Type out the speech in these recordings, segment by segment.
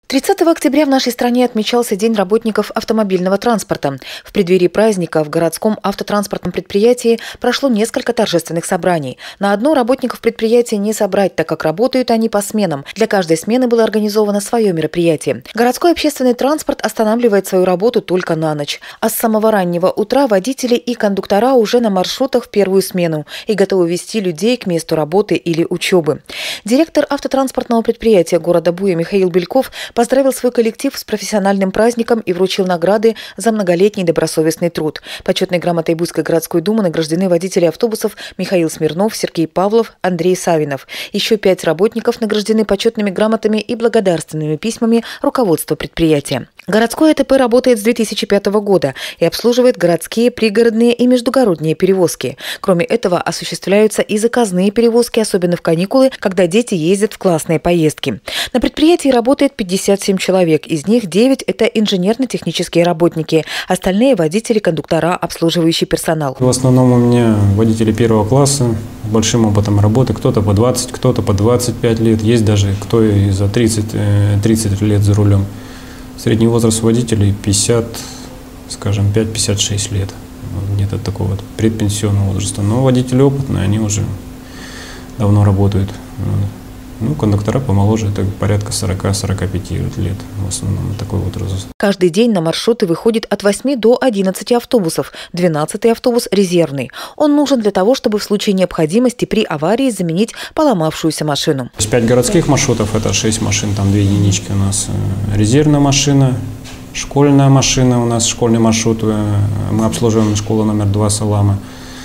30 октября в нашей стране отмечался День работников автомобильного транспорта. В преддверии праздника в городском автотранспортном предприятии прошло несколько торжественных собраний. На одно работников предприятия не собрать, так как работают они по сменам. Для каждой смены было организовано свое мероприятие. Городской общественный транспорт останавливает свою работу только на ночь. А с самого раннего утра водители и кондуктора уже на маршрутах в первую смену и готовы везти людей к месту работы или учебы. Директор автотранспортного предприятия города Буя Михаил Бельков поздравил свой коллектив с профессиональным праздником и вручил награды за многолетний добросовестный труд. Почетной грамотой Буйской городской думы награждены водители автобусов Михаил Смирнов, Сергей Павлов, Андрей Савинов. Еще 5 работников награждены почетными грамотами и благодарственными письмами руководства предприятия. Городское АТП работает с 2005 года и обслуживает городские, пригородные и междугородние перевозки. Кроме этого, осуществляются и заказные перевозки, особенно в каникулы, когда дети ездят в классные поездки. На предприятии работает 57 человек, из них 9 – это инженерно-технические работники, остальные – водители, кондуктора, обслуживающий персонал. В основном у меня водители первого класса с большим опытом работы, кто-то по 20, кто-то по 25 лет, есть даже кто и за 30 лет за рулем. Средний возраст водителей 50, скажем, 5-56 лет, где-то такого вот предпенсионного возраста. Но водители опытные, они уже давно работают. Ну, кондуктора помоложе, это порядка 40-45 лет, в основном такой вот возраст. Каждый день на маршруты выходит от 8 до 11 автобусов, 12-й автобус резервный. Он нужен для того, чтобы в случае необходимости при аварии заменить поломавшуюся машину. 5 городских маршрутов, это 6 машин, там 2 единички у нас. Резервная машина, школьная машина, у нас школьный маршрут, мы обслуживаем школу номер 2 Салама.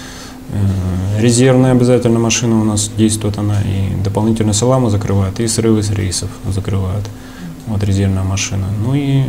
Резервная обязательно машина у нас действует, она и дополнительно Саламу закрывает, и срывы с рейсов закрывает. Вот резервная машина. Ну и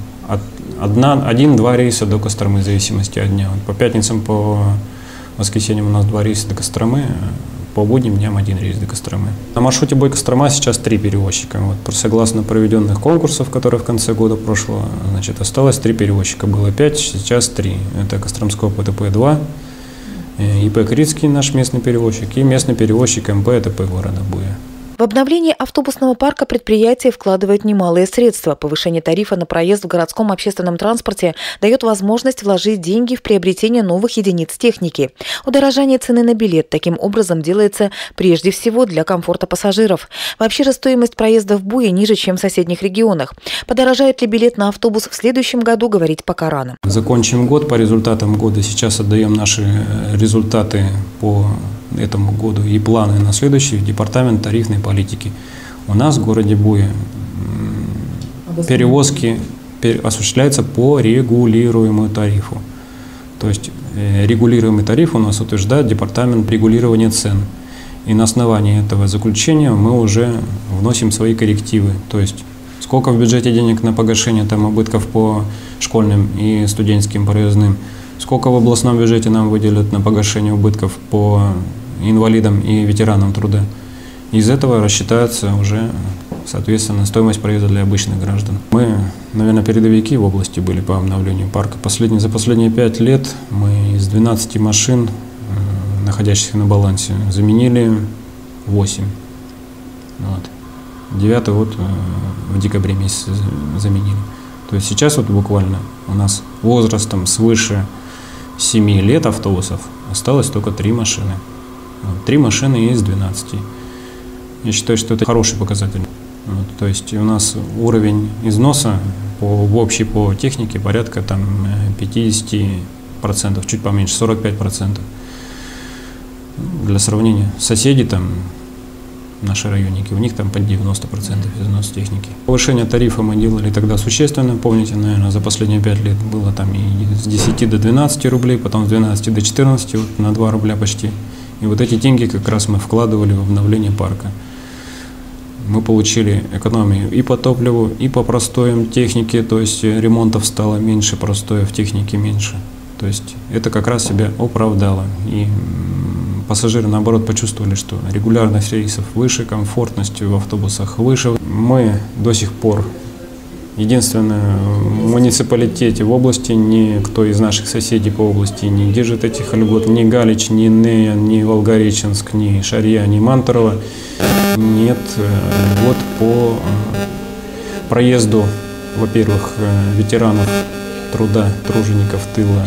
1-2 рейса до Костромы, в зависимости от дня. По пятницам, по воскресеньям у нас 2 рейса до Костромы, по будним дням 1 рейс до Костромы. На маршруте Буй-Кострома сейчас 3 перевозчика. Вот, согласно проведенных конкурсов, которые в конце года прошлого, значит, осталось 3 перевозчика. Было 5, сейчас 3. Это Костромское ПТП 2. ИП Критский, наш местный перевозчик, и местный перевозчик МП АТП города Буя. В обновление автобусного парка предприятие вкладывает немалые средства. Повышение тарифа на проезд в городском общественном транспорте дает возможность вложить деньги в приобретение новых единиц техники. Удорожание цены на билет таким образом делается прежде всего для комфорта пассажиров. Вообще же стоимость проезда в Буе ниже, чем в соседних регионах. Подорожает ли билет на автобус в следующем году, говорить пока рано. Закончим год по результатам года. Сейчас отдаем наши результаты по этому году и планы на следующий в департамент тарифной политики. У нас в городе Буя перевозки осуществляются по регулируемому тарифу. То есть регулируемый тариф у нас утверждает департамент регулирования цен. И на основании этого заключения мы уже вносим свои коррективы. То есть сколько в бюджете денег на погашение там убытков по школьным и студенческим проездным, сколько в областном бюджете нам выделят на погашение убытков по инвалидам и ветеранам труда. Из этого рассчитается уже, соответственно, стоимость проезда для обычных граждан. Мы, наверное, передовики в области были по обновлению парка. За последние 5 лет мы из 12 машин, находящихся на балансе, заменили 8. Вот. 9 вот в декабре месяце заменили. То есть сейчас вот буквально у нас возрастом свыше 7 лет автобусов осталось только 3 машины. 3 машины из 12. Я считаю, что это хороший показатель. Вот, то есть у нас уровень износа в общей по технике порядка там 50%, чуть поменьше, 45%. Для сравнения, соседи там, наши районники, у них там под 90% износ техники. Повышение тарифа мы делали тогда существенно, помните, наверное, за последние 5 лет было там и с 10 до 12 рублей, потом с 12 до 14, вот на 2 рубля почти. И вот эти деньги как раз мы вкладывали в обновление парка. Мы получили экономию и по топливу, и по простоям техники, то есть ремонтов стало меньше, простоев техники меньше. То есть это как раз себя оправдало. И пассажиры, наоборот, почувствовали, что регулярность рейсов выше, комфортность в автобусах выше. Мы до сих пор единственное, в муниципалитете в области никто из наших соседей по области не держит этих льгот. Ни Галич, ни Нея, ни Волгореченск, ни Шарья, ни Мантурово. Нет льгот по проезду, во-первых, ветеранов труда, тружеников тыла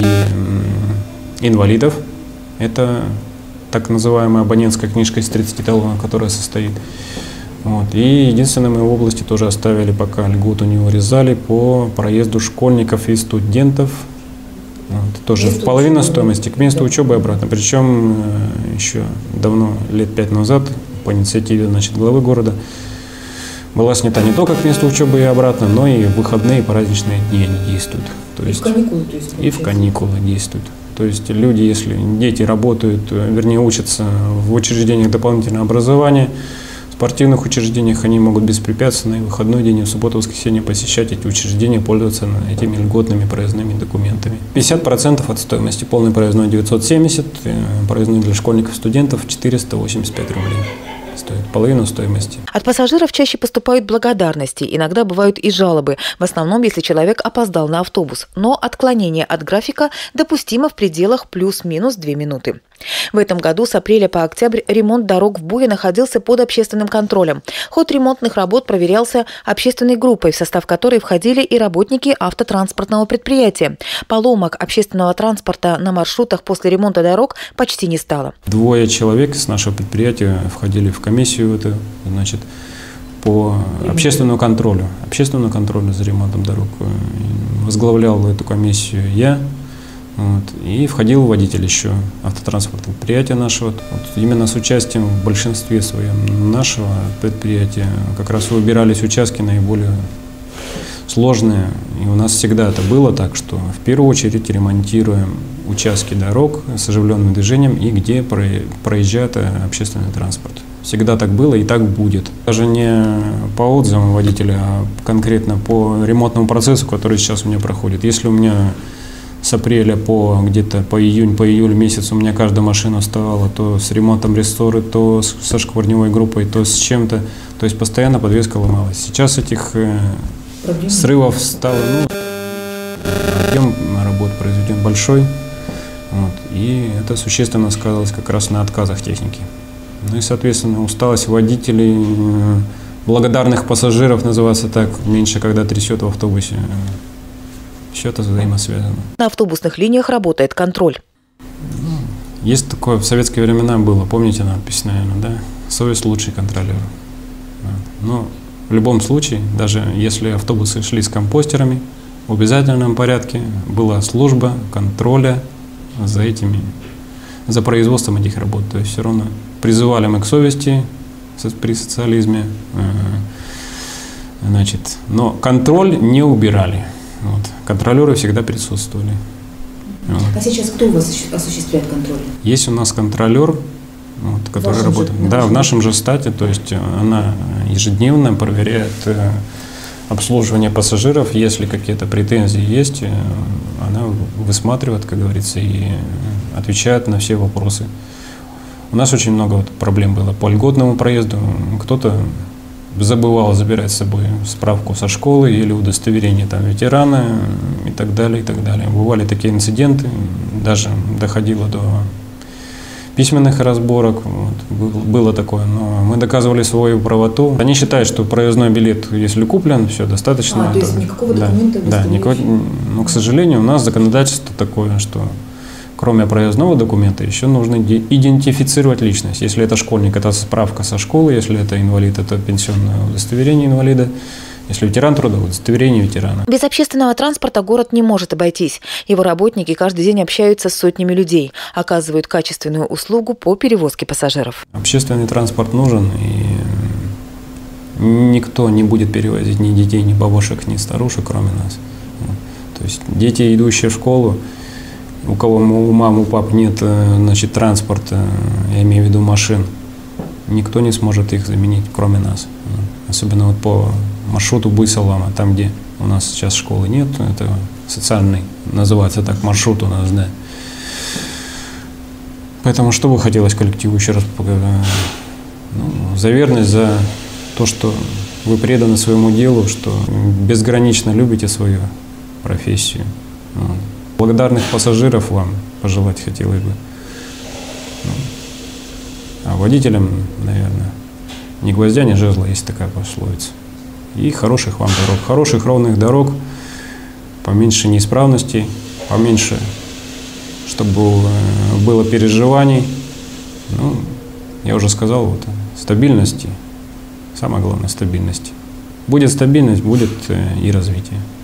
и инвалидов. Это так называемая абонентская книжка из 30 талонов, которая состоит. Вот. И единственное, мы в области тоже оставили пока льготу не урезали по проезду школьников и студентов. Вот. Тоже в половину стоимости к месту учебы и обратно. Причем еще давно, лет 5 назад, по инициативе главы города, была снята не только к месту учебы и обратно, но и в выходные и праздничные дни они действуют. То есть, и в каникулы, то есть, и в каникулы действуют. То есть люди, если дети работают, вернее учатся в учреждениях дополнительного образования, в спортивных учреждениях, они могут беспрепятственно и в выходной день, и в субботу, воскресенье посещать эти учреждения, пользоваться этими льготными проездными документами. 50% от стоимости, полный проездной 970, проездной для школьников и студентов 485 рублей. Стоит половину стоимости. От пассажиров чаще поступают благодарности, иногда бывают и жалобы, в основном, если человек опоздал на автобус. Но отклонение от графика допустимо в пределах плюс-минус 2 минуты. В этом году с апреля по октябрь ремонт дорог в Буе находился под общественным контролем. Ход ремонтных работ проверялся общественной группой, в состав которой входили и работники автотранспортного предприятия. Поломок общественного транспорта на маршрутах после ремонта дорог почти не стало. 2 человек с нашего предприятия входили в комиссию по общественному контролю за ремонтом дорог. Возглавлял эту комиссию я. Вот. И входил водитель еще автотранспортного предприятия нашего. Вот. Именно с участием в большинстве своем нашего предприятия как раз выбирались участки наиболее сложные. И у нас всегда это было так, что в первую очередь ремонтируем участки дорог с оживленным движением и где проезжает общественный транспорт. Всегда так было и так будет. Даже не по отзывам водителя, а конкретно по ремонтному процессу, который сейчас у меня проходит. Если у меня с апреля где-то по июль месяц у меня каждая машина вставала то с ремонтом рессоры, то со шкварневой группой, то с чем-то. То есть постоянно подвеска ломалась. Сейчас этих срывов стало, объем работ произведен большой. Вот, и это существенно сказалось как раз на отказах техники. Ну и, соответственно, усталость водителей, благодарных пассажиров, называется так, меньше, когда трясет в автобусе. Все это взаимосвязано. На автобусных линиях работает контроль. Есть такое, в советские времена было, помните надпись, наверное, да? Совесть лучший контролер. Но в любом случае, даже если автобусы шли с компостерами, в обязательном порядке была служба контроля за производством этих работ. То есть все равно призывали мы к совести при социализме, но контроль не убирали. Вот. Контролеры всегда присутствовали. Вот. А сейчас кто у вас осуществляет контроль? Есть у нас контролер, который работает. В нашем же штате, то есть она ежедневно проверяет обслуживание пассажиров. Если какие-то претензии есть, она высматривает, как говорится, и отвечает на все вопросы. У нас очень много проблем было по льготному проезду. Кто-то забывал забирать с собой справку со школы или удостоверение ветерана и так далее, и так далее. Бывали такие инциденты, даже доходило до письменных разборок, было такое, но мы доказывали свою правоту. Они считают, что проездной билет, если куплен, все достаточно. То есть никакого документа? Но, к сожалению, у нас законодательство такое, что кроме проездного документа еще нужно идентифицировать личность. Если это школьник, это справка со школы, если это инвалид, это пенсионное удостоверение инвалида. Если ветеран труда, удостоверение ветерана. Без общественного транспорта город не может обойтись. Его работники каждый день общаются с сотнями людей, оказывают качественную услугу по перевозке пассажиров. Общественный транспорт нужен, и никто не будет перевозить ни детей, ни бабушек, ни старушек, кроме нас. То есть дети, идущие в школу, у кого у мам, у пап нет транспорта, я имею в виду машин, никто не сможет их заменить, кроме нас. Особенно по маршруту Буй-Салама, там, где у нас сейчас школы нет, это социальный, называется так, маршрут у нас, да. Поэтому что бы хотелось коллективу еще раз за верность, за то, что вы преданы своему делу, что безгранично любите свою профессию. Благодарных пассажиров вам пожелать хотелось бы. А водителям, наверное, ни гвоздя, ни жезла, есть такая пословица. и хороших вам дорог. Хороших ровных дорог, поменьше неисправностей, поменьше, чтобы было переживаний. Ну, я уже сказал, вот, стабильности, самое главное, стабильности. Будет стабильность, будет и развитие.